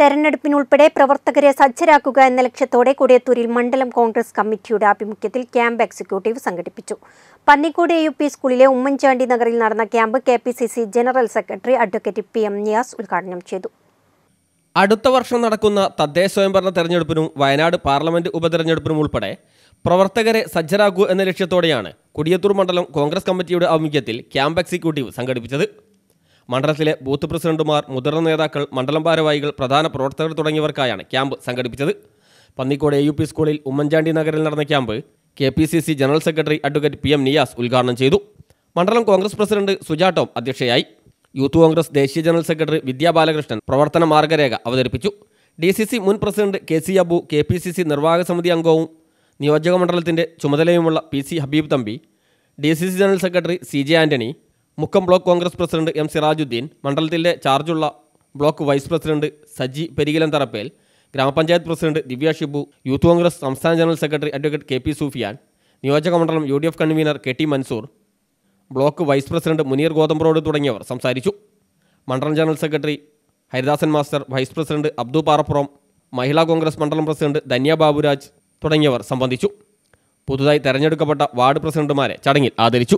തെരഞ്ഞെടുപ്പിനുൾപ്പെടെ പ്രവർത്തകരെ സജ്ജരാക്കുക എന്ന ലക്ഷ്യത്തോടെ കൊടിയത്തൂരിൽ മണ്ഡലം കോൺഗ്രസ് കമ്മിറ്റിയുടെ ആഭിമുഖ്യത്തിൽ ക്യാമ്പ് എക്സിക്യൂട്ടീവ് സംഘടിപ്പിച്ചു. പന്നിക്കോട് AUP സ്കൂളിലെ ഉമ്മൻചാണ്ടി നഗറിൽ നടന്ന camp KPCC general secretary advocate PM Niyas ഉദ്ഘാടനം ചെയ്തു. അടുത്ത വർഷം നടക്കുന്ന തദ്ദേശ സ്വയംഭരണ തെരഞ്ഞെടുപ്പിനും വയനാട് പാർലമെന്റ് ഉപതെരഞ്ഞെടുപ്പിനും ഉൾപ്പെടെ പ്രവർത്തകരെ സജ്ജരാക്കൂ എന്ന ലക്ഷ്യത്തോടെയാണ് കൊടിയത്തൂർ മണ്ഡലം കോൺഗ്രസ് കമ്മിറ്റിയുടെ ആഭിമുഖ്യത്തിൽ ക്യാമ്പ് എക്സിക്യൂട്ടീവ് സംഘടിപ്പിച്ചത്. മണ്ഡലത്തിലെ ബൂത്ത് പ്രസിഡന്റുമാർ, മുതിർന്ന നേതാക്കൾ, മണ്ഡലം ഭാരവാഹികൾ, പ്രധാന പ്രവർത്തകർ തുടങ്ങിയവർക്കായാണ് ക്യാമ്പ് സംഘടിപ്പിച്ചത്. പന്നിക്കോട് AUP സ്കൂളിൽ ഉമ്മൻചാണ്ടി നഗറിൽ നടന്ന camp KPCC general secretary advocate PM Niyas ഉദ്ഘാടനം ചെയ്തു. മണ്ഡലം കോൺഗ്രസ് പ്രസിഡന്റ് സുജാ ടോം അധ്യക്ഷയായി. യൂത്ത് കോൺഗ്രസ് ദേശീയ ജനറൽ സെക്രട്ടറി വിദ്യാ ബാലകൃഷ്ണൻ പ്രവർത്തന മാർഗരേഖ അവതരിപ്പിച്ചു. DCC മുൻ പ്രസിഡന്റ് KC അബു, KPCC നിർവാഹക സമിതി അംഗവും നിയോജക മണ്ഡലത്തിന്റെ ചുമതലയുമുള്ള PC Habeeb Thampi, DCC general secretary CJ Antony, Mukkam block Congress president M Sirajuddin, മണ്ഡലത്തിലെ ചാർജുള്ള block vice president Saji Periklan Tharappel, ഗ്രാമപഞ്ചായത്ത് president Divya Shibu, youth Congress സംസ്ഥാന general secretary advocate KP Sufiyan, നിയോജക മണ്ഡലം UDF convener KT Mansoor, block vice president Muneer Gothambroad തുടങ്ങിയവർ സംസാരിച്ചു. മണ്ഡലം general secretary Haridasan master, vice president Abdu Parappuram, Mahila Congress മണ്ഡലം പ്രസിഡന്റ് ധന്യ ബാബുരാജ് തുടങ്ങിയവർ സംബന്ധിച്ചു. പുതുതായി തെരഞ്ഞെടുക്കപ്പെട്ട വാർഡ് പ്രസിഡന്റുമാരെ ചടങ്ങിൽ ആദരിച്ചു.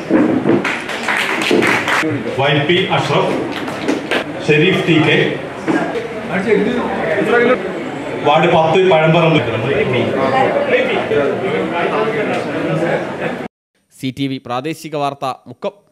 YP Ashraf, Shareef TK, ward 10 Pazhamparamba. CTV പ്രാദേശിക വാർത്ത മുക്കം.